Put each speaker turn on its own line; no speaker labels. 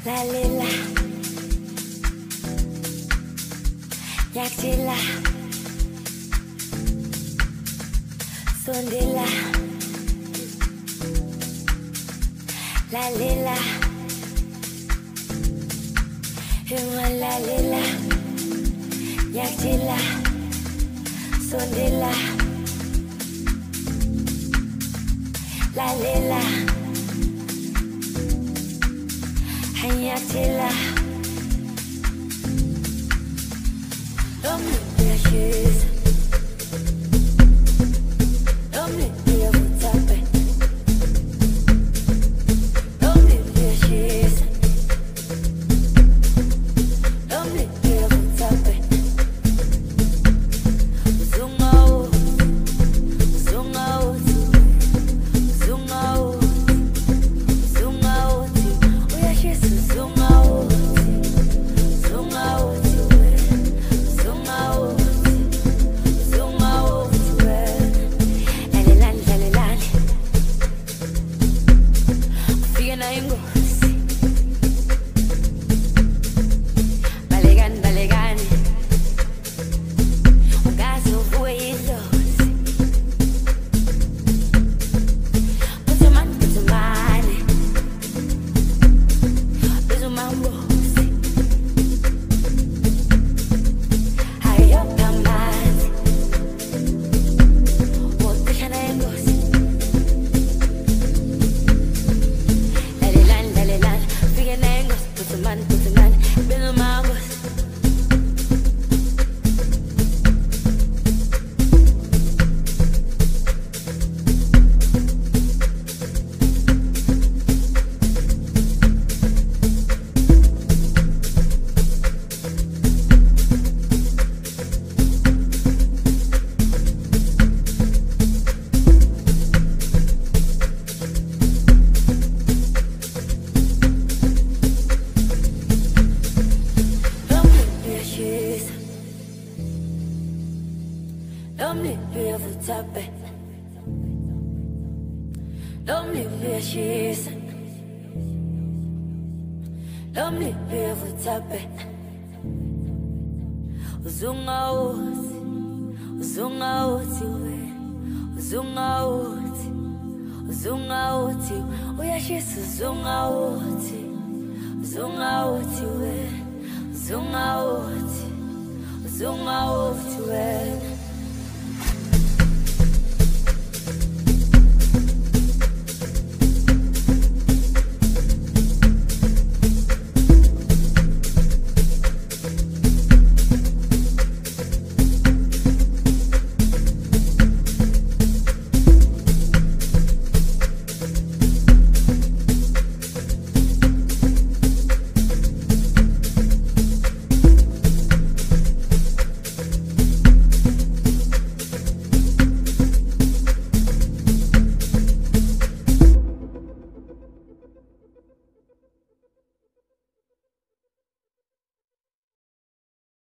Lalila Yakjila Sondila Lalila Hima lalila Yakjila Sondila Lalila Hayatila Don't leave your shoes Don't leave your foot up Don't leave your shoes Don't leave your foot up Zoom out Zoom out Zoom out Zoom out Zoom out, zoom out, zoom out, zoom out. Lale lale lale lale. Fika na ingozi. Balekani balekani. Ungaze uvuke idlozi. Kuthumani kuthumani. Mambo Hurry up, come on What the hell I was Lale lan Figure nangos Put the man Build mambos Don't leave your foot up Don't leave your shoes Don't leave your foot up Zoom out Zoom out Zoom out Zoom out Uya she's zoom out Zoom out Zoom out Zoom out